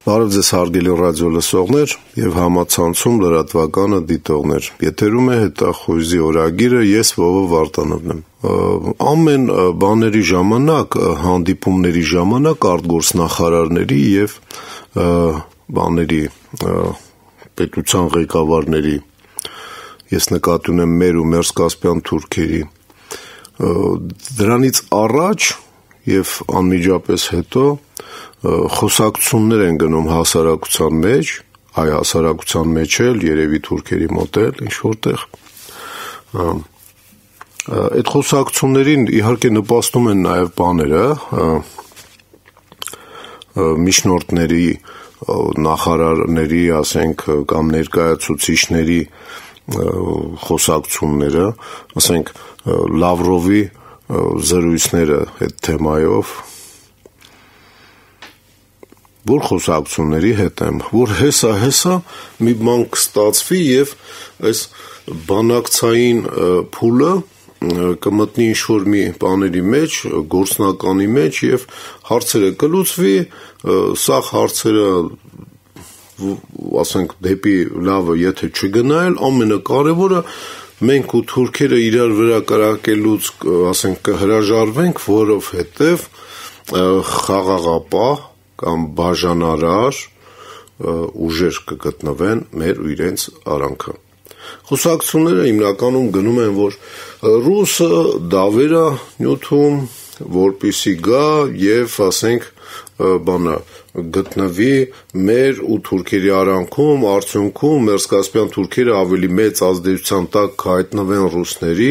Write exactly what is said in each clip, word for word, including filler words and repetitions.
Բարև ձեզ հարգելի ռադիո լսողներ եւ համացանցում լրատվականը դիտողներ։ Եթերում է հետախույզի օրագիրը, ես Վովո Վարդանովն եմ։ Ամեն բաների ժամանակ, հանդիպումների ժամանակ արտգործնախարարների եւ բաների պետության ղեկավարների, ես նկատի ունեմ մեր ու մերձկասպյան թուրքերի, դրանից առաջ եւ անմիջապես հետո խոսակցություններ են գնում հասարակության մեջ, այ հասարակության մեջ էլ, երևի թուրքերի մոտ էլ, ինչ որտեղ այդ խոսակցություններին իհարկե նպաստում են նաև բաները, միջնորդների, նախարարների, ասենք, կամ ներկայացուցիչների խոսակցությունները, ասենք, Լավրովի զրույցները այդ թեմայով, որ խոսակցությունների հետ եմ, որ հեսա-հեսա մի բան կստացվի եւ այս բանակցային փուլը կմտնի ինչ-որ մի բաների մեջ, գործնականի մեջ եւ հարցերը կլուծվի, սա հարցերը, ասենք, դեպի լավը եթե չգնալ, ամենակարևորը մենք ու թուրքերը իրար վրա կրակելուց, ասենք, կհրաժարվենք, որովհետեւ խաղաղապահ կամ բաժանարար ուժեր կգտնվեն մեր ու իրենց արանքը։ Խոսակցությունները հիմնականում գնում են, որ ռուսը դավեր է նյութում, որպեսզի գա եւ, ասենք, բանը գտնվի մեր ու թուրքերի արանքում, արդյունքում մերձկասպյան թուրքերը ավելի մեծ ազդեցության տակ կհայտնվեն ռուսների,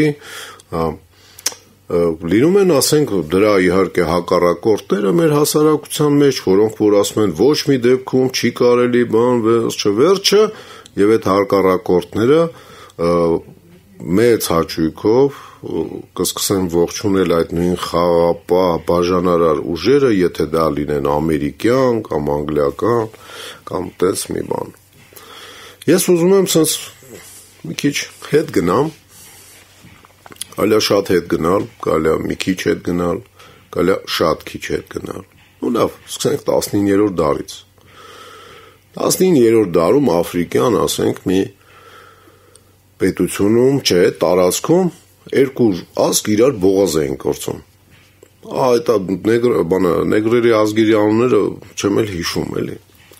լինում են, ասենք, դրա իհարկե հակառակորդները մեր հասարակության մեջ, որոնք որ ասում են ոչ մի դեպքում չի կարելի բան վերջը վերջը, եւ այդ հակառակորդները մեծ հաճույքով կսկսեն ողջունել այդ նույն խաղապահ բաժանարար ուժերը, եթե դա լինեն ամերիկյան կամ անգլիական կամ տես մի բան։ Ես ուզում եմ sense մի քիչ հետ գնամ, Կալյա շատ հետ գնալ, կալյա մի քիչ հետ գնալ, կալյա շատ քիչ հետ գնալ։ Ու լավ, սկսենք տասնիններորդ դարից։ տասնիններորդ դարում աֆրիկյան, ասենք, մի պետությունում, չէ, տարածքում երկու ազգ իրար բողոզ էին կորցում։ Այդ նեգրերի ազգերի անունները չեմ էլ հիշում, էլի։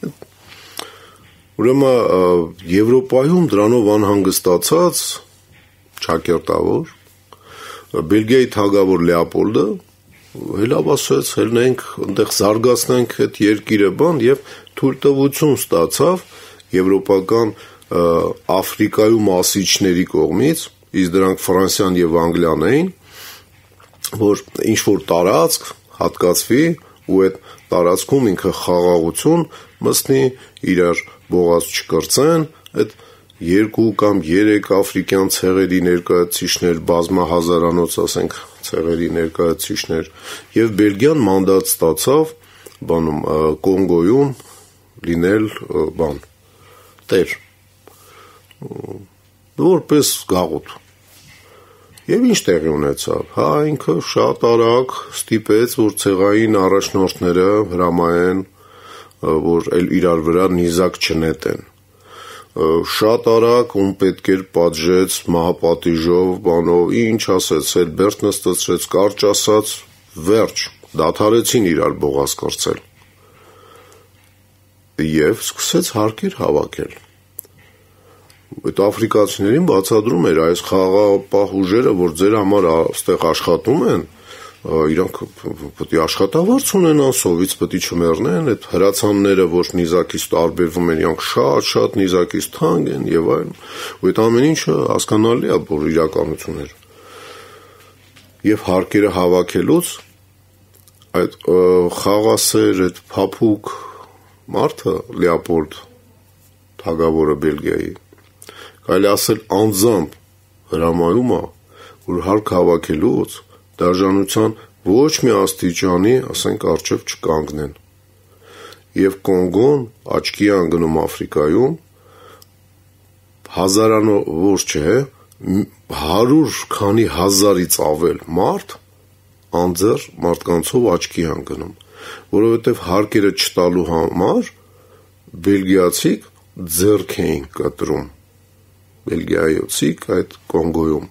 Ուրեմն Եվրոպայում դրանով անհանգստացած ճակերտավոր Բելգիայի թագավոր Լեոպոլդը հելավ ասեց, հելնենք, այնտեղ զարգացնենք այդ երկիրը բան եւ թույլտվություն ստացավ եվրոպական Աֆրիկայում ասիչների կողմից, իսկ դրանք Ֆրանսիան եւ Անգլիան էին, որ ինչ որ տարածք հատկացվի ու այդ տարածքում ինքը խաղաղություն մտցնի, իրար բողոց չկրծեն, այդ երկու կամ երեք աֆրիկյան ցեղերի ներկայացուցիչներ, բազմահազարանոց, ասենք, ցեղերի ներկայացուցիչներ եւ Բելգիան մանդատ ստացավ բանում Կոնգոյում լինել բան տեր որպես գաղութ։ Եվ ինչ տեղի ունեցավ։ Հա ինքը շատ արագ ստիպեց, որ ցեղային առաջնորդները հրամայեն, որ էլ իրար վրա նիզակ չնետեն։ Շատ արագ ում պետք էր պատժեց մահապատիժով, բանով, ինչ ասեց, էլ բերդ նստեցրեց, կարճ ասած, վերջ, դադարեցին իրար բողոք կրծել։ Եվ սկսեց հարկեր հավաքել։ Այդ աֆրիկացիներին բացատրում էր այս խաղաղապահ ուժերը, որ ձեր համար այստեղ աշխատում են, իրանք պետք է աշխատավարձ ունենան, սովից պետք է չմեռնեն, այդ հրացանները, որ նիզակից տարբերվում են, իրանք շատ-շատ նիզակից թանկ են եւ այլն։ Ու այդ ամեն ինչը հասկանալի է, որ իրականություն էր։ Եվ հարկերը հավաքելուց այդ խաղասեր, այդ փափուկ մարդը Լեոպոլդ թագավորը Բելգիայի, կարելի ասել անձամբ հրամայում է, որ հարկ հավաքելուց դաժանության ոչ մի աստիճանի, ասենք, առջև չկանգնեն։ Եվ Կոնգոն աչքի անգնում Աֆրիկայում հազարանավոր չէ, հարյուր քանի հազարից ավել մարդ անձեռ մարդկանցով աչքի անգնում, որովհետև հարկերը չտալու համար բելգիացիք ձեռք էին կտրում բելգիայոցիկ այդ Կոնգոյում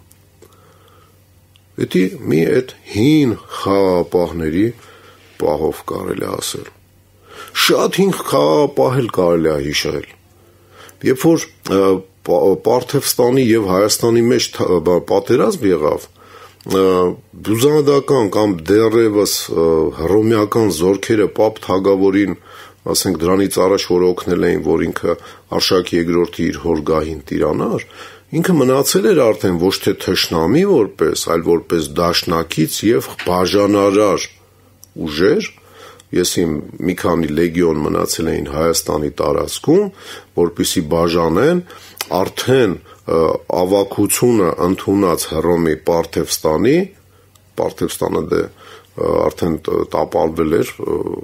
Դա մի այդ հին խաղապահների պահով կարելի ասել Շատ հին խաղապահել կարելի է հիշել Երբ որ Պարթևստանի եւ Հայաստանի մեջ պատերազմ եղավ բյուզանդական կամ դեռևս հռոմեական զորքերը Պապ Թագավորին ասենք դրանից առաջ որ օգնել էին որ ինքը Արշակ երկրորդի իր հորգահին տիրանար ինքը մնացել էր արդեն ոչ թե թշնամի որպես այլ որպես դաշնակից եւ բաժանարար ուժեր ես իմ մի քանի լեգիոն մնացել էին Հայաստանի տարածքում որպեսի բաժանեն արդեն ավակությունը ընդունած Հռոմի Պարթևստանի Պարթևստանը դե արդեն տապալվել էր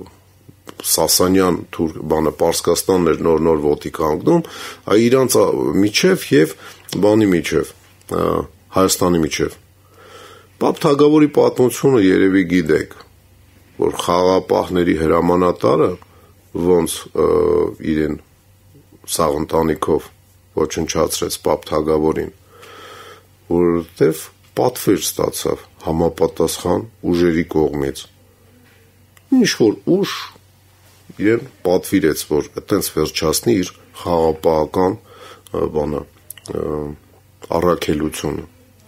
Սասանյան թուր բանը Պարսկաստանն էր նոր-նոր ոտի կանգնում այ իրանց միջև եւ բանի միջև Հայաստանի միջև Պապ Թագավորի պատմությունը երևի գիտեք որ խաղապահների հրամանատարը ոնց իրեն սաղընտանիքով ոչնչացրեց Պապ Թագավորին որովհետև պատվեր ստացավ համապատասխան ուժերի կողմից ինչ որ ուժ իրեն պատվիրեց որ այտենց վերջացնի իր խաղապահական բանը առաքելությունը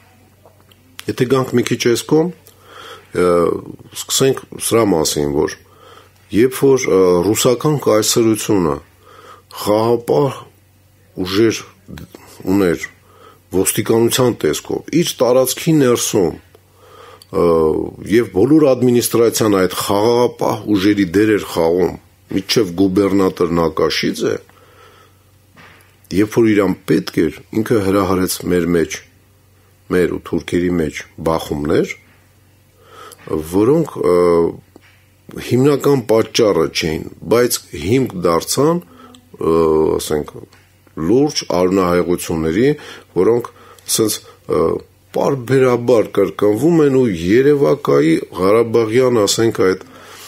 եթե գանք մի քիչ այս կողմ սկսենք սրա մասին որ երբ որ ռուսական կայսրությունը խաղապահ ուժեր ուներ ոստիկանության տեսքով իր տարածքի ներսում եւ բոլոր ադմինիստրացիան այդ խաղապահ ուժերի դեր էր խաղում միջև գուբերնատոր Նակաշիձե երբ որ իրան պետք էր ինքը հրահարեց մեր մեջ մեր ու թուրքերի մեջ բախումներ որոնք հիմնական պատճառը չէին բայց հիմք դարձան ասենք լուրջ արունահեղությունների որոնք ասենց պարբերաբար կրկնվում են ու Երևակայի Ղարաբաղյան ասենք այդ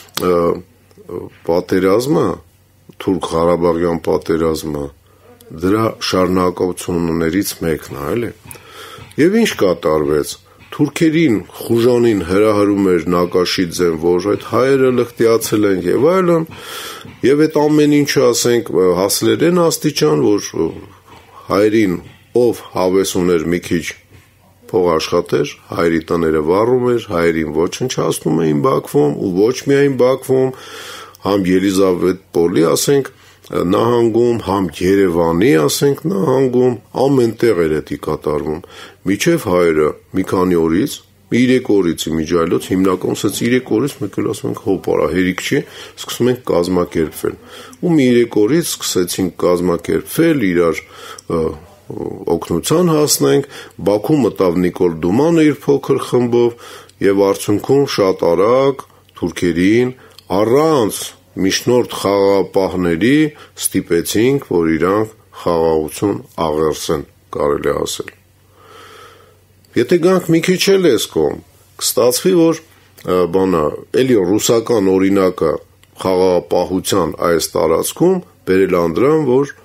պատերազմը թուրք Ղարաբաղյան պատերազմը դրա շարունակություններից մեկն է էլի եւ ինչ կատարվեց Թուրքերին խուժանին հրահրում էր Նակաշիձեն, որ այդ հայերը լղտիացել են եւ այլն, եւ այդ ամեն ինչը ասենք հասել են աստիճան, որ հայերին ով հավես ուներ մի քիչ փող աշխատեր, հայերի տները վառում էր, հայերին ոչնչացնում էին Բաքվում ու ոչ միայն Բաքվում, համ Ելիզավետպոլի, ասենք նահանգում, համ Երևանի, ասենք նահանգում, ամենտեղ էր դա կատարվում։ Միջև հայերը մի քանի օրից, երեք օրից իմիջայլոց հիմնականում ասած երեք օրից մեկ էլ ասում ենք հոպարա, հերիք չի, սկսում ենք կազմակերպվել։ Ու մի երեք օրից սկսեցինք կազմակերպվել, իրար օգնության հասնենք, Բաքու մտավ Նիկոլ Դումանը իր փոքր խմբով եւ արդյունքում շատ արագ թուրքերին առանց միջնորդ խաղապահների ստիպեցինք, որ իրանք խաղաղություն աղերսեն, կարելի ասել։ Եթե գանք մի քիչ էլ էս կողմ, կստացվի, որ բանա, էլի ռուսական օրինակը խաղապահության այս տարածքում բերել անդրան, որ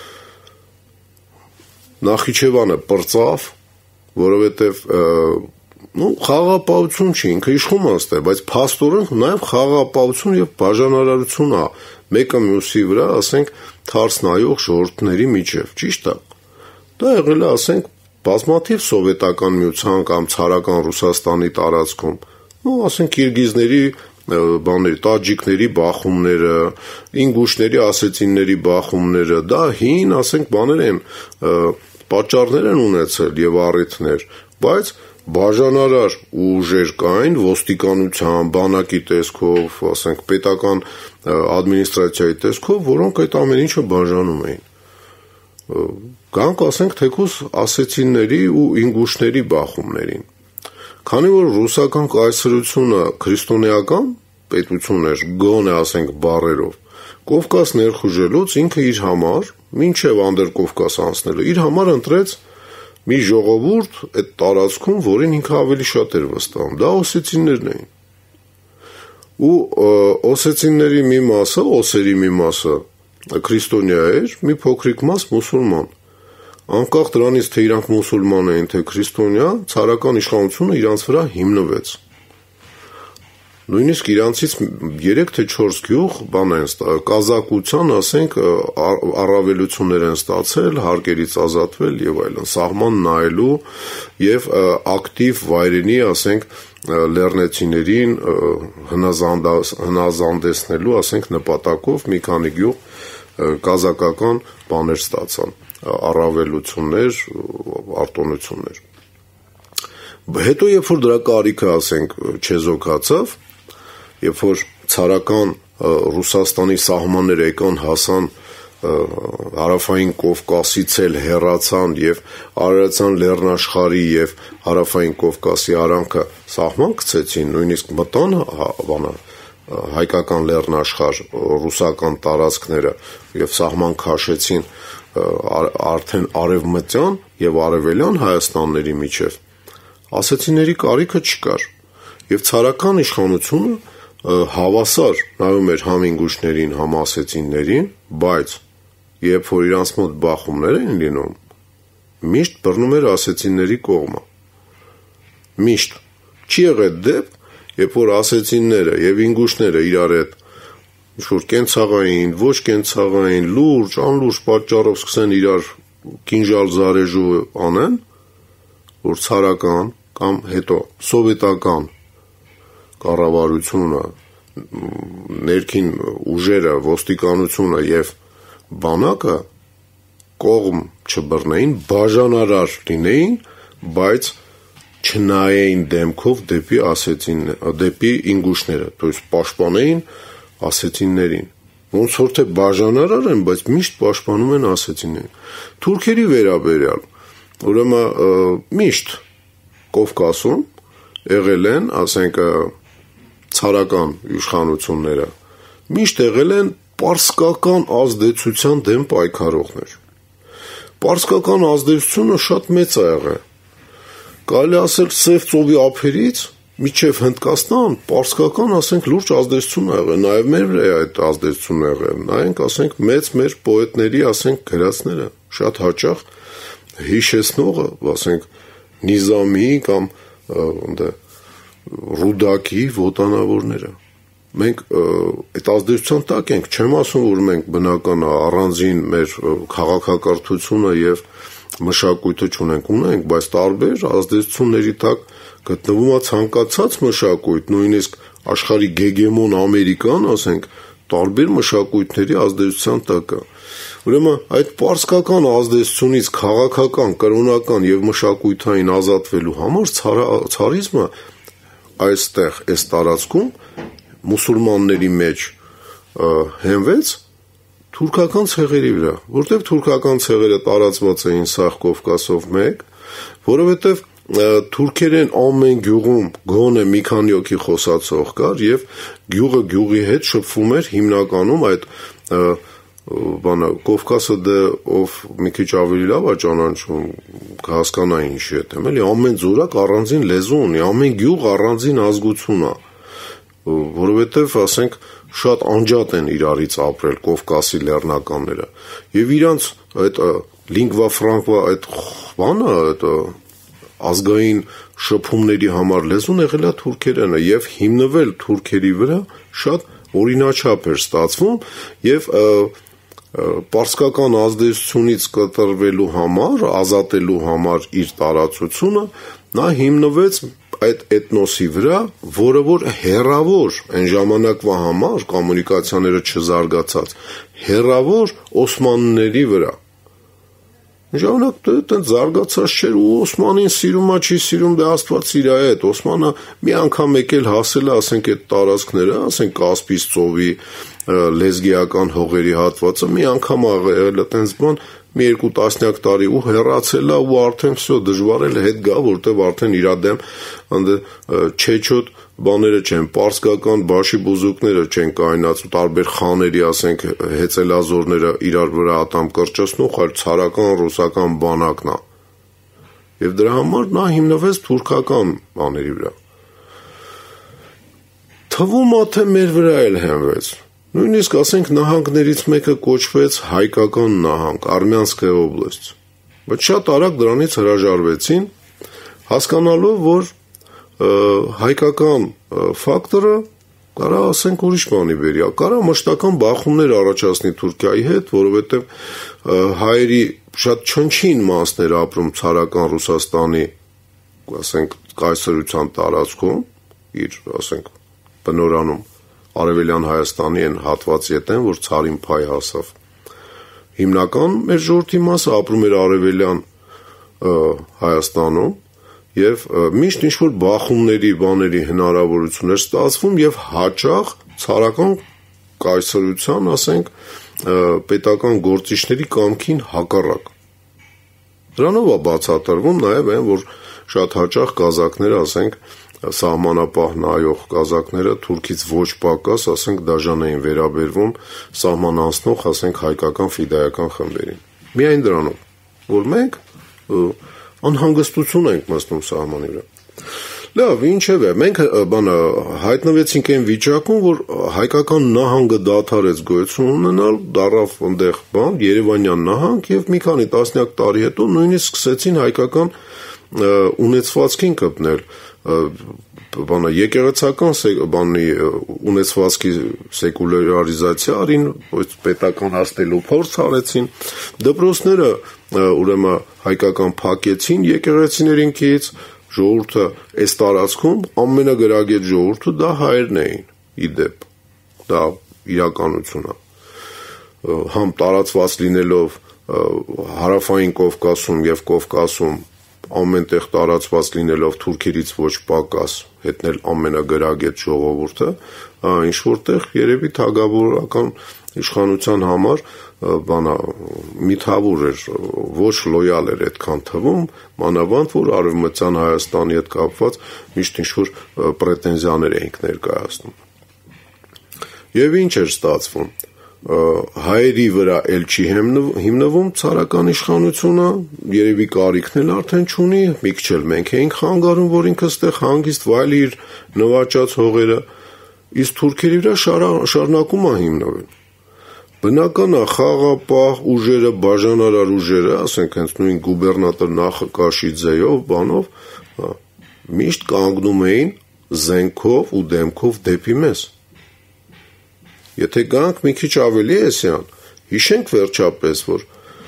Նախիջևանը պրծավ, որովհետև Ну, խաղապահություն չի, ինքը իշխում աստե, բայց փաստորեն նաև խաղապահություն եւ բաժանարարություն է, մեկը մյուսի վրա, ասենք, թարս նայող ժողովուրդների միջև, ճիշտ է։ Դա եղել է, ասենք, բազմաթիվ սովետական միության կամ ցարական Ռուսաստանի տարածքում, ну, ասենք, կիրգիզների, բաների, տաջիկների բախումները, ինգուշների, ասեցինների բախումները, դա հին, ասենք, բաներ են, պատճառներ են ունեցել եւ առիթներ, բայց բաժանարար ուժեր կային ոստիկանության, բանակի տեսքով, ասենք պետական ադմինիստրացիայի տեսքով, որոնք այդ ամեն ինչը բաժանում էին։ Գանք ասենք թեկուզ ասեցինների ու ինգուշների բախումներին։ Քանի որ ռուսական կայսրությունը քրիստոնեական պետություն էր, գոնե ասենք բառերով, Կովկաս ներխուժելուց ինքը իր համար, մինչև Անդրկովկաս անցնելը, իր համար ընտրեց մի ժողովուրդ այդ տարածքում, որին ինքը ավելի շատ էր վստահում, դա օսեցիններն էին։ Ու օսեցինների մի մասը, օսերի մի մասը քրիստոնյա էր, մի փոքրիկ մաս մուսուլման։ Անկախ դրանից, թե իրանք մուսուլման էին, թե քրիստոնյա, ցարական իշխանությունը իրանց վրա հիմնվեց։ Նույնիսկ իրանցից երեք թե չորս գյուղ բան են կազակության, ասենք, առավելություններ են ստացել, հարկերից ազատվել եւ այլն, սահման նայելու եւ ակտիվ վայրենի, ասենք, լեռնեցիներին հնազանդեցնելու, ասենք, նպատակով մի քանի գյուղ կազակական բաներ ստացան, առավելություններ, արտոնություններ։ Հետո երբ որ դրա կարիքը, ասենք, չեզոքացավ, երբ որ ցարական Ռուսաստանի սահմանները եկան հասան հարավային Կովկասից էլ հեռացան եւ արարածան լեռնաշխարհի եւ հարավային Կովկասի արանքը սահման գցեցին, նույնիսկ մտան բանը հայկական լեռնաշխարհ, ռուսական տարածքները եւ սահման քաշեցին արդեն արևմտյան եւ արևելյան Հայաստանների միջև, ասեցիների կարիքը չկար եւ ցարական իշխանությունը հավասար նայում էր համինգուշներին, համասեցիներին, բայց երբ որ իրանց մոտ բախումներ են լինում, միշտ բռնում էր ասեցիների կողմը։ Միշտ չի եղել դեպք, երբ որ ասեցիները եւ ինգուշները իրար հետ ինչ-որ կենցաղային, ոչ կենցաղային, լուրջ, անլուրջ պատճառով սկսեն իրար կինժալ զարեժու անեն, որ ցարական կամ հետո սովետական կառավարությունը, ներքին ուժերը, ոստիկանությունը եւ բանակը կողմ չբռնեին, բաժանարար լինեին, բայց չնայեին դեմքով դեպի ասեցին, դեպի ինգուշները, то есть պաշտպանեին ասեցիններին։ Ոնց որ թե բաժանարար են, բայց միշտ պաշտպանում են ասեցիներին։ Թուրքերի վերաբերյալ, ուրեմն միշտ Կովկասում եղել են, ասենք, ցարական իշխանությունները, միշտ եղել են պարսկական ազդեցության դեմ պայքարողներ։ Պարսկական ազդեցությունը շատ մեծ է եղել։ Կարելի ասել Սև ծովի ափերից միջև Հնդկաստան պարսկական, ասենք, լուրջ ազդեցություն է եղել, նաև մեր վրա այդ ազդեցությունն է եղել։ Նայենք, ասենք, մեծ մեր պոետների, ասենք, գրածները, շատ հաճախ հիշեցնողը, ասենք, Նիզամի կամ Ռուդակի ոտանավորները։ Մենք այդ ազդեցության տակ ենք, չեմ ասում, որ մենք բնական առանձին մեր քաղաքակրթությունը եւ մշակույթը չունենք, ունենք, բայց տարբեր ազդեցությունների տակ գտնվում է ցանկացած մշակույթ, նույնիսկ աշխարհի գեգեմոն Ամերիկան, ասենք, տարբեր մշակույթների ազդեցության տակ է։ Ուրեմն այդ պարսկական ազդեցությունից քաղաքական, կրոնական եւ մշակութային ազատվելու համար ցարիզմը այստեղ այս տարածքում մուսուլմանների մեջ հենվեց թուրքական ցեղերի վրա, որտեղ թուրքական ցեղերը տարածված էին Սաղ Կովկասով մեկ, որովհետեւ թուրքերեն ամեն գյուղում գոնե մի քանի հոգի խոսացող կար եւ գյուղը գյուղի հետ շփվում էր հիմնականում այդ բանը Կովկասը դե ով մի քիչ ավելի լավ է ճանաչում կհասկանա ինչի է դեմ, էլի ամեն զորակ առանձին լեզու ունի, ամեն գյուղ առանձին ազգություն է, որովհետեւ ասենք շատ անջատ են իրարից ապրել Կովկասի լեռնականները եւ իրանց այդ lingua franca այդ բանը այդ ազգային շփումների համար լեզուն եղել է թուրքերենը եւ հիմնվել թուրքերի վրա շատ օրինաչափ էր ստացվում եւ պարսկական ազդեցությունից կտրվելու համար, ազատելու համար իր տարածությունը նա հիմնվեց այդ էթնոսի վրա, որը որ հերավոր այն ժամանակվա համար կոմունիկացիաները չզարգացած, հերավոր օսմանների վրա։ Ժամանակ դեռ զարգացած չէր ու Օսմանին սիրում է, չի սիրում, դե Աստված իր հետ։ Օսմանը մի անգամ եկել հասել է, ասենք, այդ տարածքները, ասենք Կասպից ծովի լեզգիական հողերի հատվածը, մի անգամ աղել է տենց բան, մի երկու տասնյակ տարի ու հեռացել է ու արդեն всё դժվար է հետ գա, որտեվ արդեն իր դեմ ընդ չեչոտ բաները չեն, պարսկական բաշի բուզուկները չեն կայնացու, տարբեր խաների, ասենք, հեծելազորները իրար վրա ատամ կրճացնող, այլ ցարական ռուսական բանակն է։ Եվ դրա համար նա հիմնվեց թուրքական բաների վրա։ Թվում է թե մեր վրա էլ հենվեց։ Նույնիսկ ասենք նահանգներից մեկը կոչվեց հայկական նահանգ, Արմյանսկայա օբլաստ, բայց շատ արագ դրանից հրաժարվեցին, հասկանալով, որ հայկական ֆակտորը կարա ասենք ուրիշ բանի բերի, կարա մշտական բախումներ առաջացնի Թուրքիայի հետ, որովհետև հայերի շատ չնչին մասներ ապրում ցարական Ռուսաստանի, ասենք, կայսրության տարածքում, իր, ասենք, բնորանում Արևելյան Հայաստանի են հատված ետեն, որ ցարին փայ հասավ։ Հիմնական մեր ժողովրդի մասը ապրում էր Արևելյան Հայաստանում եւ միշտ ինչ-որ բախումների, բաների հնարավորություն էր ստացվում եւ հաճախ ցարական կայսրության, ասենք, պետական գործիչների կամքին հակառակ։ Դրանով է բացատրվում նաեւ այն, որ շատ հաճախ կազակները, ասենք, սահմանապահ նայող կազակները թուրքից ոչ պակաս, ասենք, դաժան էին վերաբերվում սահման անցնող, ասենք, հայկական ֆիդայական խմբերին։ Միայն դրանով, որ մենք անհանգստություն ենք մտնում սահմանի վրա։ Լավ, ինչևէ, մենք բանը հայտնվեցինք այն վիճակում, որ հայկական նահանգը դադարեց գոյություն ունենալ, դառավ այնտեղ բան, Երևանյան նահանգ եւ մի քանի տասնյակ տարի հետո նույնիսկ սկսեցին հայկական ունեցվածքին կպնել բանը եկեղեցական բանի ունեցվածքի սեկուլարիզացիա արին, պետական հասնելու փորձ արեցին, դպրոցները ուրեմն հայկական փակեցին եկեղեցիներին կից, ժողովուրդը այս տարածքում ամենագրագետ ժողովուրդը դա հայերն էին, իդեպ, դա իրականություն է, համ տարածված լինելով հարավային Կովկասում եւ Կովկասում ամենտեղ տարածված լինելով թուրքերից ոչ պակաս հետնել ամենագրագետ ժողովուրդը, ինչ որտեղ երևի թագավորական իշխանության համար բանա միթավուր էր, ոչ լոյալ էր այդքան թվում, մանավանդ որ Արևմտյան Հայաստանի հետ կապված միշտ ինչ-որ պրետենզիաներ էինք ներկայացնում։ Եվ ինչ էր ստացվում, հայերի վրա էլ չի հիմնվում ցարական իշխանությունը, երևի կարիքն էլ արդեն չունի, մի քիչ էլ մենք էինք խանգարում, որ ինքը ստեղ հանգիստ վայելի իր նվաճած հողերը, իսկ թուրքերի վրա շարունակում է հիմնվել։ Բնական է խաղապահ ուժերը, բաժանարար ուժերը, ասենք հենց նույն գուբերնատոր Նախկաշիձեյով, բանով, միշտ կանգնում էին զենքով ու դեմքով դեպի մեզ։ Եթե գանք մի քիչ ավելի էսյան, հիշենք վերջապես, որ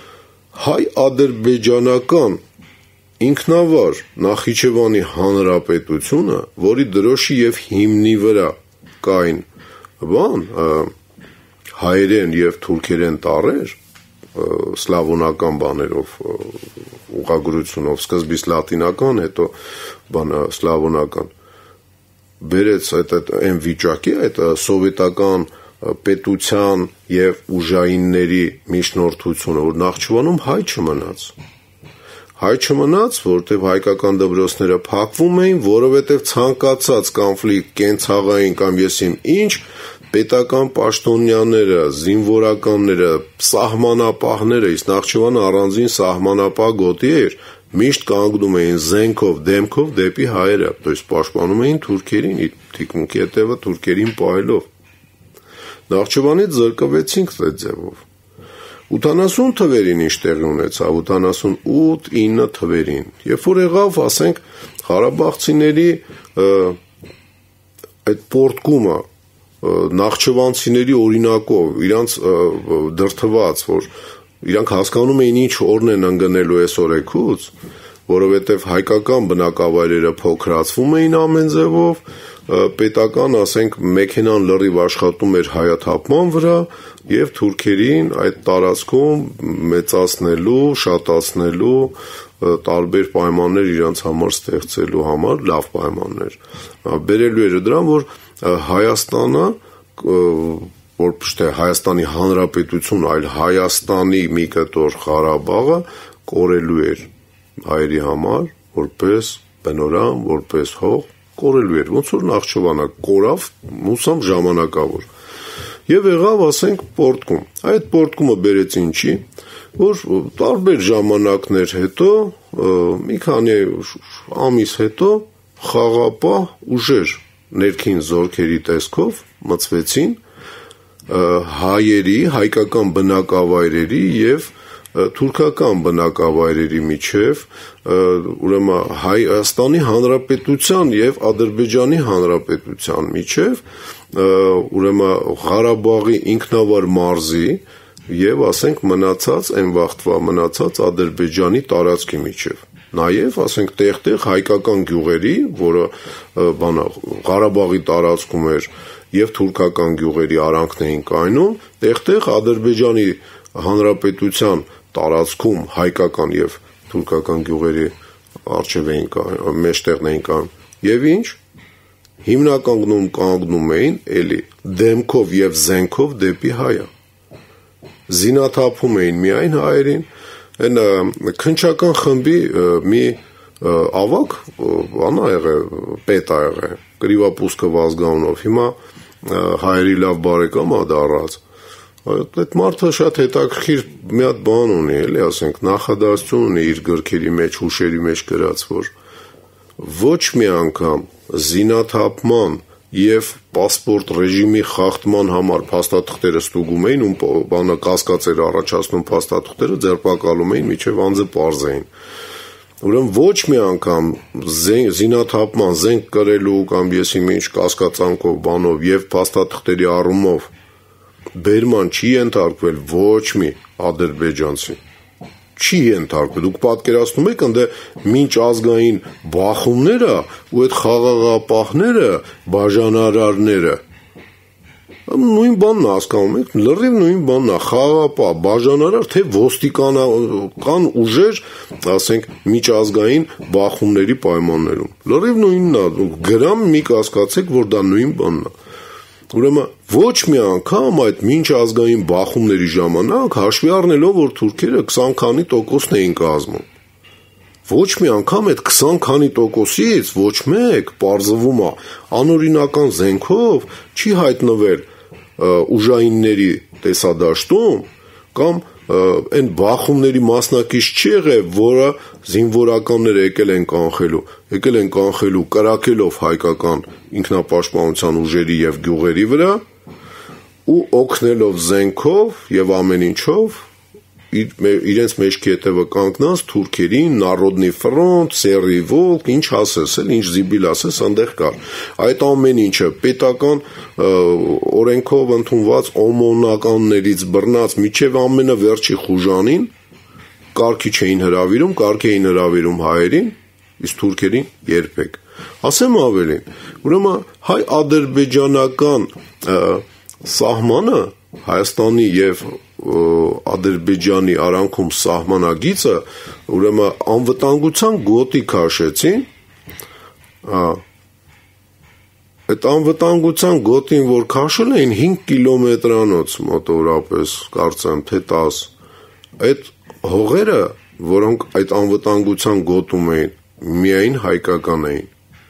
հայ-ադրբեջանական ինքնավար Նախիջևանի հանրապետությունը, որի դրոշի եւ հիմնի վրա կային բան, հայերեն եւ թուրքերեն տառեր, սլավոնական բաներով, ուղղագրությունով, սկզբից լատինական, հետո բանը սլավոնական, բերեց այդ այն վիճակի, այդ սովետական պետության եւ ուժայինների միջնորդությունը, որ Նախճիվանում հայ չմնաց։ Հայ չմնաց, որտեղ հայկական դպրոցները փակվում էին, որովհետեւ ցանկացած կոնֆլիկտ, կենցաղային կամ եսիմ ինչ, պետական պաշտոնյաները, զինվորականները, սահմանապահները, իսկ Նախճիվանը առանձին սահմանապահ գոտի էր, միշտ կանգնում էին զենքով, դեմքով դեպի հայերը, то есть պաշտպանում էին թուրքերին, թիկունքի հետևը թուրքերին պահելով։ Նախճիվանից զրկվեցինք այդ ձևով։ ութանասուն թվերին ինչ տեղի ունեցավ, ութանասունութ ինը թվերին, երբ որ եղավ, ասենք, ղարաբաղցիների այդ պորտկումը նախճիվանցիների օրինակով, իրանց դրթված, որ իրանք հասկանում էին ինչ օրն են ընկնելու այս օրեքուց, որովհետև հայկական բնակավայրերը փոքրացվում էին ամեն ձևով, պետական, ասենք, մեքենան լրիվ աշխատում էր հայաթափման վրա եւ թուրքերին այդ տարածքում մեծացնելու, շատացնելու, տարբեր պայմաններ իրանց համար ստեղծելու համար, լավ պայմաններ։ Բերելու էր դրան, որ Հայաստանը, որպես Հայաստանի Հանրապետություն, այլ Հայաստանի մի կտոր Ղարաբաղը կորելու էր հայերի համար, որպես բնորամ, որպես հող, կորելու էր, ոնց որ Նախճիվանը կորավ, մուսամ ժամանակավոր։ Եվ եղավ, ասենք, պորտկում։ Այդ պորտկումը բերեց ինչի, որ տարբեր ժամանակներ հետո, մի քանի ամիս հետո խաղապահ ուժեր ներքին զորքերի տեսքով մտցվեցին հայերի, հայկական բնակավայրերի եւ թուրքական բնակավայրերի միջև, ուրեմն Հայաստանի Հանրապետության եւ Ադրբեջանի Հանրապետության միջև, ուրեմն Ղարաբաղի ինքնավար մարզի եւ ասենք մնացած այն վաղտվա մնացած Ադրբեջանի տարածքի միջև։ Նաև, ասենք, տեղ-տեղ հայկական գյուղերի, որը բանա Ղարաբաղի տարածքում էր եւ թուրքական գյուղերի արանքն էին կայնում, տեղ-տեղ Ադրբեջանի Հանրապետության տարածքում հայկական եւ թուրքական գյուղերի արժեվ էին կայնում, մեջտեղն էին կայնում։ Եվ ինչ հիմնականում կանգնում էին էլի դեմքով եւ զենքով դեպի հայը։ Զինաթափում էին միայն հայերին։ Այն քնչական խմբի մի ավակ բանա եղել, պետ ա եղել, Կրիվապուսկը Վազգանով, հիմա հայերի լավ բարեկամ ա դառած։ Այդ մարդը շատ հետաքրքիր մի հատ բան ունի, էլի ասենք, նախադասություն ունի իր գրքերի մեջ, հուշերի մեջ գրած, որ ոչ մի անգամ զինաթափման եւ պասպորտ ռեժիմի խախտման համար փաստաթղթերը ստուգում էին, ու բանը կասկածեր առաջացնում փաստաթղթերը ձերբակալում էին, միջև անձը պարզ էին։ Ուրեմն ոչ մի անգամ զինաթափման, զենք կրելու կամ եսի ինչ կասկածանքով բանով եւ փաստաթղթերի առումով բերման չի ենթարկվել ոչ մի ադրբեջանցի։ Չի ենթարկվել։ Դուք պատկերացնում եք, ընդ մինչ ազգային բախումները ու այդ խաղաղապահները, բաժանարարները, նույն բանն հասկանում եք, լրիվ նույն բանն է, խաղաղապահ, բաժանարար, թե ոստիկանական ուժեր, ասենք, միջազգային բախումների պայմաններում։ Լրիվ նույնն է, գրամ մի կասկածեք, որ դա նույն բանն է։ Ուրեմն ոչ մի անգամ այդ մինչ ազգային բախումների ժամանակ հաշվի առնելով, որ թուրքերը քսան քանի տոկոսն էին կազմում։ Ոչ մի անգամ այդ քսան քանի տոկոսից ոչ մեկ պարզվում է անօրինական զենքով չի հայտնվել ուժայինների տեսադաշտում կամ այն բախումների մասնակից չի եղել, որը զինվորականները եկել են կանխելու, եկել են կանխելու կրակելով հայկական ինքնապաշտպանության ուժերի եւ գյուղերի վրա ու օգնելով զենքով եւ ամեն ինչով իրենց մեջքի հետևը կանգնած թուրքերին, Նարոդնի ֆրոնտ, Սերի Վոլկ, ինչ ասես, էլ ինչ զիբիլ ասես, այնտեղ կար։ Այդ ամեն ինչը պետական օրենքով ընդունված օմոնականներից բռնած միջև ամենավերջի խուժանին կարգի չէին հրավիրում, կարգ էին հրավիրում հայերին, իսկ թուրքերին երբեք։ Ասեմ ավելին, ուրեմն հայ-ադրբեջանական սահմանը Հայաստանի եւ Ադրբեջանի արանքում սահմանագիծը ուրեմն անվտանգության գոտի քաշեցին, այդ անվտանգության գոտին, որ քաշել էին հինգ կիլոմետրանոց մոտավորապես, կարծեմ, թե տաս, այդ հողերը, որոնք այդ անվտանգության գոտում էին, միայն հայկական էին։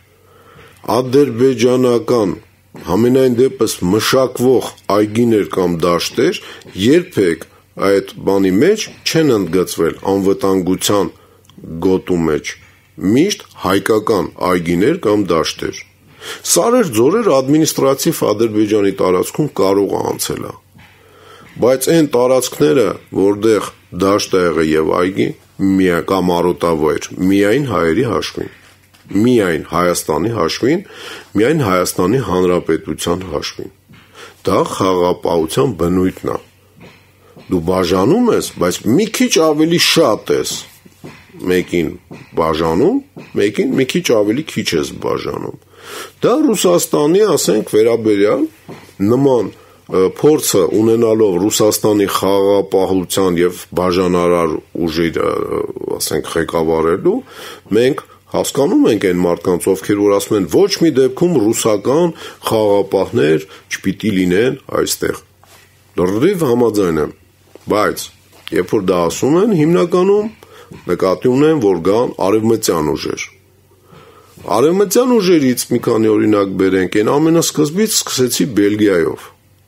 Ադրբեջանական համենայն դեպս մշակվող այգիներ կամ դաշտեր երբեք այդ բանի մեջ չեն ընդգծվել անվտանգության գոտու մեջ, միշտ հայկական այգիներ կամ դաշտեր։ Սարեր ձորեր ադմինիստրատիվ Ադրբեջանի տարածքում կարող է անցել, բայց այն տարածքները, որտեղ դաշտ է եղել եւ այգի, կամ արոտավայր, միայն հայերի հաշվին։ Միայն Հայաստանի հաշվին, միայն Հայաստանի Հանրապետության հաշվին։ Դա խաղաղապահության բնույթն է։ Դու բաժանում ես, բայց մի քիչ ավելի շատ ես մեկին բաժանում, մեկին մի քիչ ավելի քիչ ես բաժանում։ Դա Ռուսաստանի, ասենք, վերաբերյալ նման փորձը ունենալով Ռուսաստանի խաղաղապահության եւ բաժանարար ուժերը, ասենք, ղեկավարելու, մենք հասկանում ենք այն մարդկանց, ովքեր որ ասում են ոչ մի դեպքում ռուսական խաղաղապահներ չպիտի լինեն այստեղ։ Լրիվ համաձայն եմ, բայց երբ որ դա ասում են, հիմնականում նկատի ունեն, որ կան արևմտյան ուժեր։ Արևմտյան ուժերից մի քանի օրինակ բերենք, այն ամենասկզբից սկսեցի Բելգիայով։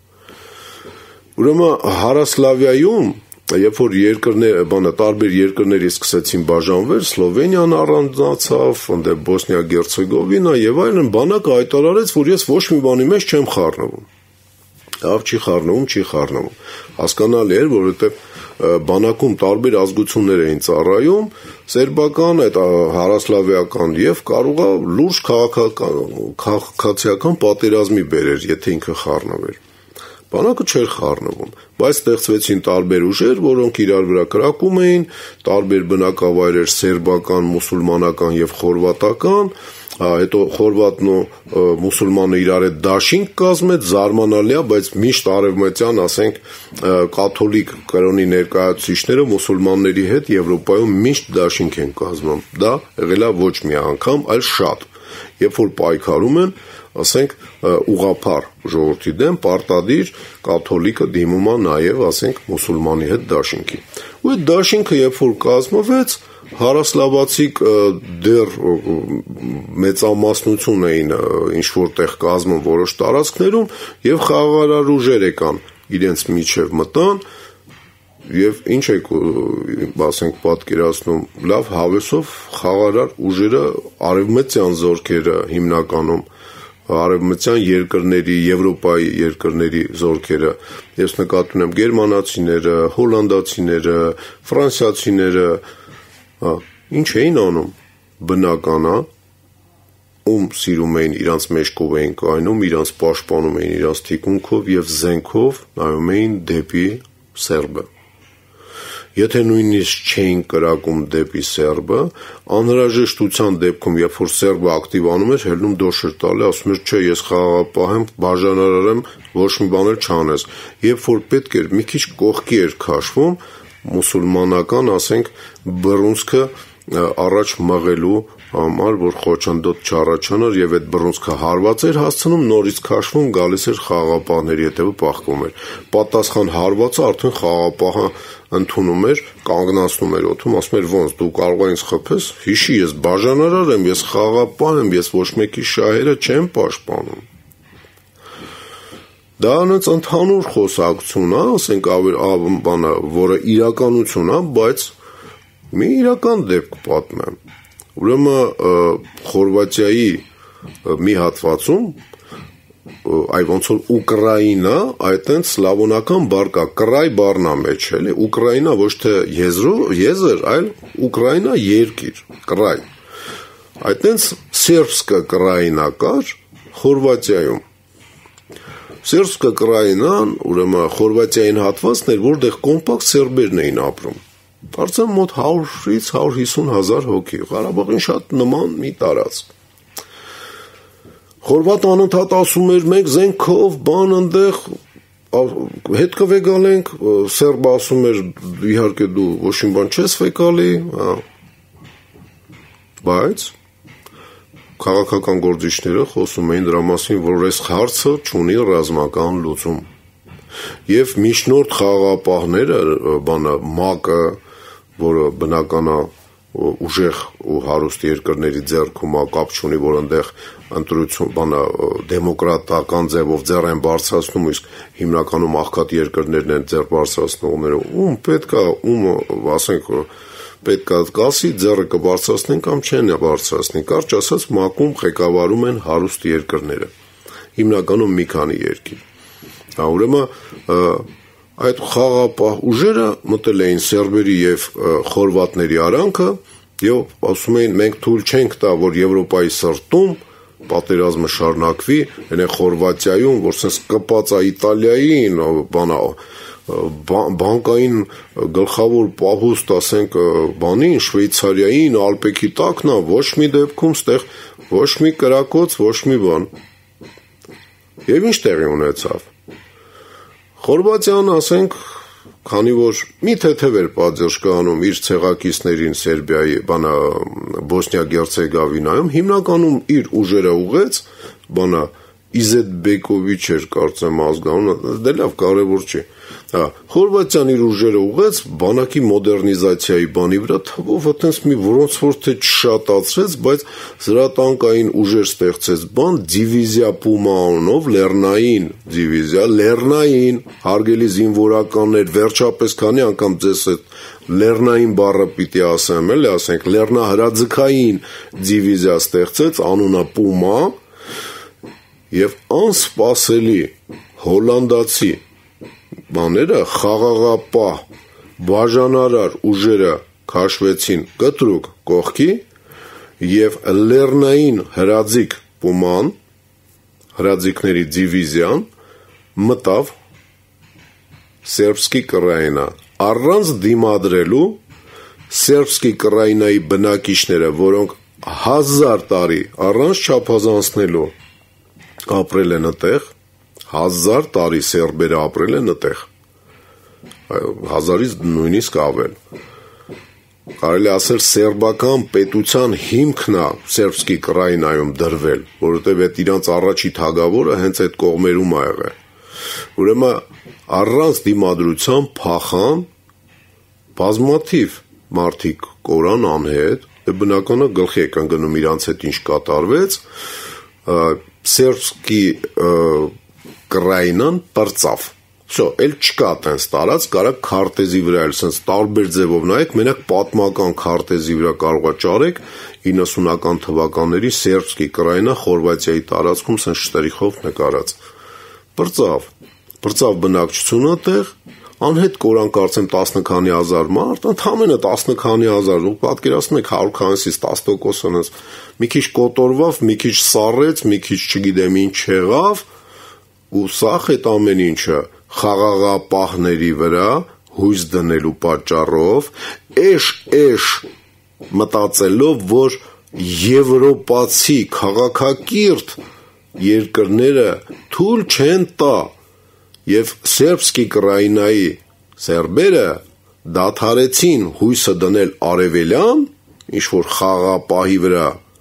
Ուրեմն Հարասլավիայում Երբ որ երկրներ, բանը տարբեր երկրների սկսեցին բաժանվել, Սլովենիան առանձնացավ, ընդ Բոսնիա-Գերցեգովինա եւ այլն, բանակը հայտարարեց, որ ես ոչ մի բանի մեջ չեմ խառնվում։ Լավ չի խառնվում, չի խառնվում։ Հասկանալի էր, որովհետև բանակում տարբեր ազգություններ էին ծառայում, սերբական, այդ հարասլավիական եւ կարողա լուրջ քաղաքացիական պատերազմի բերեր, եթե ինքը խառնվեր։ Բանակը չէր խառնվում, բայց ստեղծվեցին տարբեր ուժեր, որոնք իրար վրա կրակում էին, տարբեր բնակավայրեր սերբական, մուսուլմանական եւ խորվատական, հետո խորվատն ու մուսուլմանը իրար հետ դաշինք կազմեց, զարմանալի է, բայց միշտ արևմտյան, ասենք, կաթոլիկ կրոնի ներկայացուցիչները մուսուլմանների հետ Եվրոպայում միշտ դաշինք են կազմում։ Դա եղել է ոչ մի անգամ, այլ շատ։ Երբ որ պայքարում են, ասենք, ուղղափառ ժողովրդի դեմ, պարտադիր կաթոլիկը դիմում է նաև, ասենք, մուսուլմանի հետ դաշինքի։ Ու այդ դաշինքը երբ որ կազմվեց, հարասլավացիք դեռ մեծամասնություն էին ինչ որտեղ կազմում որոշ տարածքներում եւ խաղաղարար ուժեր եկան իրենց միջև մտան եւ ինչ եք ասենք պատկերացնում լավ հավեսով խաղաղարար ուժերը արևմտյան զորքերը հիմնականում արևմտյան երկրների, Եվրոպայի երկրների զորքերը, ես նկատում եմ գերմանացիները, հոլանդացիները, ֆրանսիացիները, ինչ էին անում, բնական է, ում սիրում էին իրանց մեջքով էին կայնում, իրանց պաշտպանում էին իրանց թիկունքով եւ զենքով նայում էին դեպի Սերբը։ Եթե նույնիսկ չէին կրակում դեպի Սերբը, անհրաժեշտության դեպքում, երբ որ Սերբը ակտիվանում էր, հելնում դոշեր տալի, ասում էր, չէ, ես խաղաղապահ եմ, բաժանարար եմ, ոչ մի բան էլ չանես։ Երբ որ պետք էր մի քիչ կողքի էր քաշվում, մուսուլմանական, ասենք, բռունցքը առաջ մղելու համար, որ խոչընդոտ չառաջանար եւ այդ բռունցքը հարված էր հասցնում, նորից քաշվում, գալիս էր խաղաղապահների հետևը պահվում էր։ Պատասխան հարվածը արդեն խաղաղապահը ընդունում էր, կանգնացնում էր օդում, ասում էր ոնց դու կարող ես խփես, հիշի ես բաժանարար եմ, ես խաղաղապահ եմ, ես ոչ մեկի շահերը չեմ պաշտպանում։ Դա նույնց ընդհանուր խոսակցություն է, ասենք բանը, որը իրականություն է, բայց մի իրական դեպք պատմեմ։ Ուրեմն Խորվաթիայի մի հատվածում, այ ոնց որ Ուկրաինա, այդտենց սլավոնական բառ կա, կրայ բառն է մեջ, էլի, Ուկրաինա ոչ թե եզր, այլ Ուկրաինա երկիր, կրայ։ Այդտենց սերբսկա կրայինա կար Խորվաթիայում։ Սերբսկա կրայինան, ուրեմն Խորվաթիային հատվածն էր, որտեղ կոմպակտ սերբերն էին ապրում։ Կարծեմ մոտ հարյուրից հարյուր հիսուն հազար հոգի, Ղարաբաղին շատ նման մի տարածք։ Խորվատը անընդհատ ասում էր, մենք զենքով, բան ընդեղ, հետ կվեգալենք, սերբը ասում էր, իհարկե դու ոչ մի բան չես վեկալի, բայց քաղաքական գործիչները խոսում էին դրա մասին, որ այս հարցը չունի ռազմական լուծում։ Եվ միջնորդ խաղաղապահները, բանը ՄԱԿ-ը, որը բնական է ուժեղ ու հարուստ երկրների ձեռքում է, կապ չունի, որ այնտեղ ընտրություն, բանը դեմոկրատական ձևով ձեռ են բարձրացնում, իսկ հիմնականում աղքատ երկրներն են ձեռ բարձրացնողները, ում պետքա, ում ասենք պետքա կասի ձեռը կբարձրացնեն կամ չեն բարձրացնի, կարճ ասած ՄԱԿ-ում ղեկավարում են հարուստ երկրները, հիմնականում մի քանի երկիր։ Ուրեմն այդ խաղաղապահ ուժերը մտել էին սերբերի եւ խորվատների արանքը եւ ասում էին մենք թույլ չենք տա որ Եվրոպայի սրտում պատերազմը շարունակվի, այնե Խորվաթիայում, որ sense կպած է Իտալիային, բանա բանկային գլխավոր պահուստ, ասենք, բանին, Շվեյցարիային, Ալպեկի տակն է, ոչ մի դեպքում ստեղ ոչ մի կրակոց, ոչ մի բան։ Եվ ինչ տեղի ունեցավ։ Խորվաթիան, ասենք, քանի որ մի թեթև էր պատժկանում իր ցեղակիցներին Սերբիայի, բանա Բոսնիա-Գերցեգովինայում, հիմնականում իր ուժերը ուղեց, բանա Իզետբեկովիչ էր, կարծեմ ազգանունը, դե լավ կարևոր չի։ Խորվաթիան իր ուժերը ուղեց բանակի մոդեռնիզացիայի բանի վրա, թվով այտենց մի որոնց որ թե չշատացրեց, բայց զրատանկային ուժեր ստեղծեց բան, դիվիզիա Պումա անունով, լեռնային դիվիզիա, լեռնային հարգելի զինվորականներ, վերջապես քանի անգամ ձեզ այդ լեռնային բառը պիտի ասեմ, էլի ասենք, լեռնահրաձգային դիվիզիա ստեղծեց, անունը Պումա, եւ անսպասելի հոլանդացի բաները խաղաղապահ բաժանարար ուժերը քաշվեցին կտրուկ կողքի եւ լեռնային հրաձիկ պուման հրաձիկների դիվիզիան մտավ Սերբսկի կրայինա առանց դիմադրելու Սերբսկի կրայինայի բնակիչները, որոնք հազար տարի առանց չափազանցնելու ապրել են այդտեղ, հազար տարի սերբերը ապրել են այդտեղ, հազարից նույնիսկ ավել։ Կարելի ասել սերբական պետության հիմքն է Սերբսկի կրայինայում դրվել, որովհետև այդ իրանց առաջի թագավորը հենց այդ կողմերում ա եղել։ Ուրեմն առանց դիմադրության փախան բազմաթիվ մարդիկ կորան անհետ, բնական է գլխի եք ընկնում իրանց հետ ինչ կատարվեց, Սերբսկի կրայինան պրծավ։ Всё, էլ չկա տենց տարած, կարակ քարտեզի վրա էլ սենց տարբեր ձևով նայեք, մենակ պատմական քարտեզի վրա կարող է ճարեք իննսունական թվականների Սերբսկի կրայինա Խորվաթիայի տարածքում սենց շտրիխով նկարած։ Պրծավ, պրծավ բնակչությունը տեղ, անհետ կորան կարծեմ տասն քանի հազար մարդ, ընդամենը տասն քանի հազար, ու պատկերացնում եք հարյուր քանիսից տասն տոկոսը մի քիչ կոտորվավ, մի քիչ սառեց, մի քիչ չգիտեմ ինչ եղավ, ու սաղ այդ ամեն ինչը խաղաղապահների վրա հույս դնելու պատճառով էշ-էշ մտածելով, որ եվրոպացի քաղաքակիրթ երկրները թույլ չեն տա եւ Սերբսկի կրայինայի սերբերը դադարեցին հույսը դնել արևելյան, ինչ որ խաղաղապահի վրա,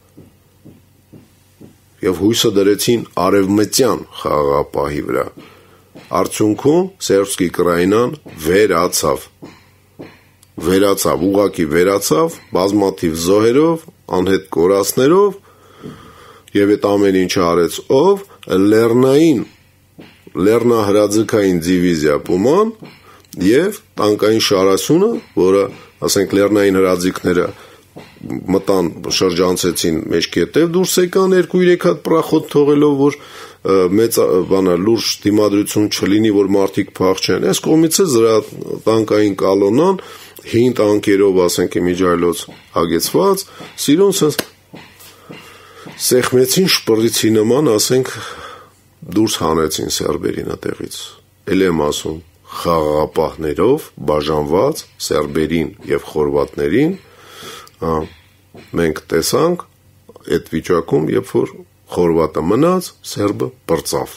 եւ հույսը դրեցին արևմտյան խաղաղապահի վրա։ Արդյունքում Սերբսկի կրայինան վերացավ, վերացավ, ուղղակի վերացավ, բազմաթիվ զոհերով, անհետ կորածներով, եւ այդ ամեն ինչը արեց ով լեռնային լեռնահրաձգային դիվիզիա Պուման եւ տանկային շարասյունը, որը ասենք լեռնային հրաձիկները մտան շրջանցեցին մեջքի հետև դուրս եկան երկու երեք հատ պրախոտ թողելով, որ մեծ բանա լուրջ դիմադրություն չլինի, որ մարդիկ փախչեն։ Այս կողմից է զրա տանկային կալոնան հին տանկերով, ասենք իմիջայլոց հագեցված, սիրուն sense սեղմեցին շպրիցի նման, ասենք դուրս հանեցին սերբերին այդտեղից։ Էլ եմ ասում, խաղաղապահներով բաժանված սերբերին եւ խորվաթներին մենք տեսանք այդ վիճակում, երբ որ խորվաթը մնաց, սերբը պրծավ։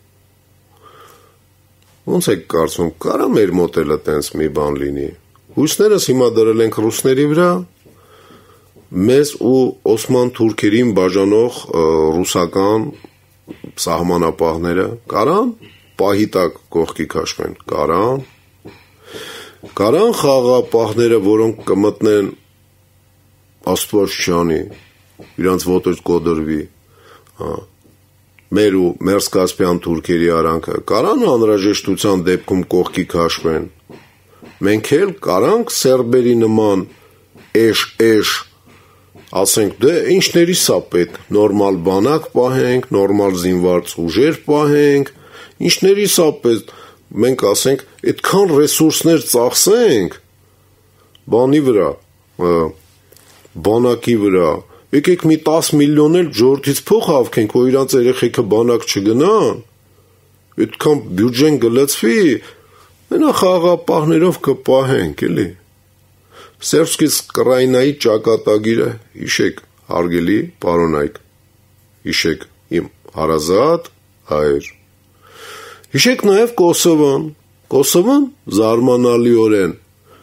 Ոնց եք կարծում, կարա մեր մոտ էլ այտենց մի բան լինի։ Հույսներս հիմա դրել ենք ռուսների վրա, մեզ ու օսման թուրքերին բաժանող ռուսական սահմանապահները կարան պահի տակ կողքի քաշվեն, կարան, կարան խաղաղապահները, որոնք կմտնեն Աստված չանի, իրանց ոտոց կոդրվի, մեր ու մերսկասպյան թուրքերի արանքը, կարան անհրաժեշտության դեպքում կողքի քաշվեն, մենք էլ կարանք սերբերի նման էշ-էշ, ասենք դե ինչների սա պետք, նորմալ բանակ պահենք, նորմալ զինված ուժեր պահենք, ինչների սա պետք, մենք ասենք այդքան ռեսուրսներ ծախսենք բանի վրա, բանակի վրա, եկեք մի տասը միլիոն էլ ժողովրդից փող հավքենք, որ իրանց երեխեքը բանակ չգնան, այդքան բյուջեն գլծվի, մենակ խաղաղապահներով կպահենք, էլի։ Սերբսկի կրայինայի ճակատագիրը հիշեք, հարգելի պարոնայք, հիշեք իմ հարազատ հայր։ Հիշեք նաև Կոսովոն, Կոսովոն զարմանալիորեն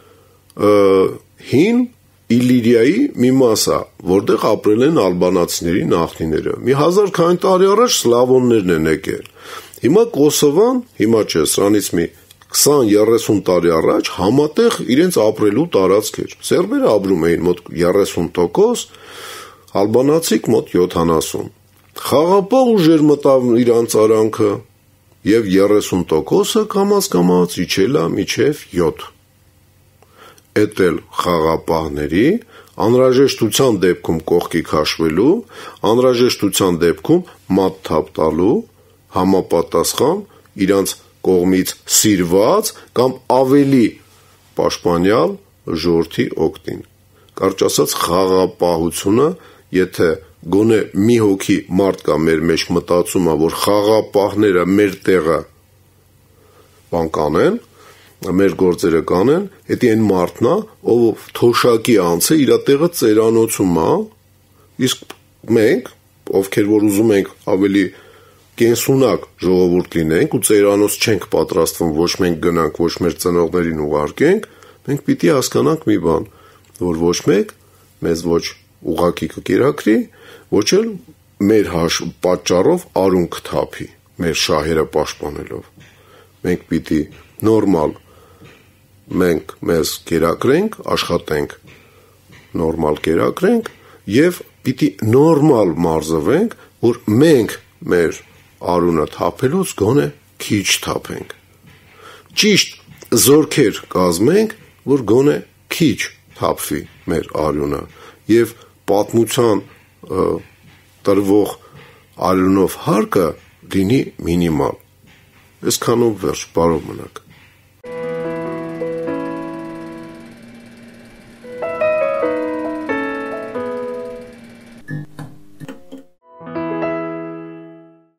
հին Իլիրիայի մի մասա, որտեղ ապրել են ալբանացիների նախնիները։ Մի հազար քանի տարի առաջ սլավոններն են եկել։ Հիմա Կոսովոն, հիմա չէ, սրանից մի քսան երեսուն տարի առաջ համատեղ իրենց ապրելու տարածք էր։ Սերբերը ապրում էին մոտ երեսուն տոկոս, ալբանացիք մոտ յոթանասուն։ Խաղապահ ուժեր մտավ իրանց արանքը եւ երեսուն տոկոսը կամաց-կամաց իջել է մինչեւ յոթ։ Էդ էլ խաղապահների անհրաժեշտության դեպքում կողքի քաշվելու, անհրաժեշտության դեպքում մատ թափ տալու համապատասխան իրանց կողմից սիրված կամ ավելի պաշտպանյալ ժողովրդի օգտին։ Կարճ ասած, խաղաղապահությունը, եթե գոնե մի հոգի մարդ կա մեր մեջ մտածում է, որ խաղաղապահները մեր տեղը բան կանեն, մեր գործերը կանեն, հետի այն մարդն է, ով թոշակի անցը իր տեղը ծերանոցում է, իսկ մենք, ովքեր որ ուզում ենք ավելի կենսունակ ժողովուրդ լինենք ու ծերանոց չենք պատրաստվում, ոչ մենք գնանք, ոչ մեր ծնողներին ուղարկենք, մենք պիտի հասկանանք մի բան, որ ոչ մեկ մեզ ոչ ուղակի կկերակրի, ոչ էլ մեր հաշ պատճառով արուն կթափի, մեր շահերը պաշտպանելով։ Մենք պիտի նորմալ մենք մեզ կերակրենք, աշխատենք, նորմալ կերակրենք եւ պիտի նորմալ մարզվենք, որ մենք մեր արունը թափելուց գոնե քիչ թափենք։ Ճիշտ զորքեր կազմենք, որ գոնե քիչ թափվի մեր արյունը եւ պատմության տրվող արյունով հարկը լինի մինիմալ։ Այսքանով վերջ, բարով մնաք։